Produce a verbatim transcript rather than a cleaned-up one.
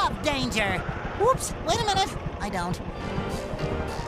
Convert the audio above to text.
love danger. Whoops, wait a minute. I don't.